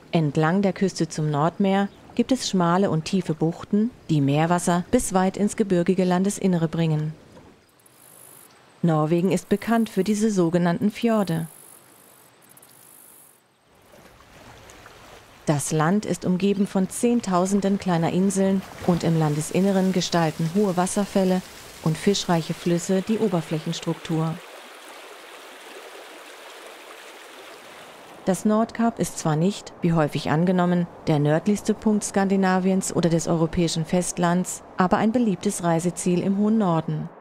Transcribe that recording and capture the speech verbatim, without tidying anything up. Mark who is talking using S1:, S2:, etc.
S1: Entlang der Küste zum Nordmeer gibt es schmale und tiefe Buchten, die Meerwasser bis weit ins gebirgige Landesinnere bringen. Norwegen ist bekannt für diese sogenannten Fjorde. Das Land ist umgeben von Zehntausenden kleiner Inseln und im Landesinneren gestalten hohe Wasserfälle und fischreiche Flüsse die Oberflächenstruktur. Das Nordkap ist zwar nicht, wie häufig angenommen, der nördlichste Punkt Skandinaviens oder des europäischen Festlands, aber ein beliebtes Reiseziel im hohen Norden.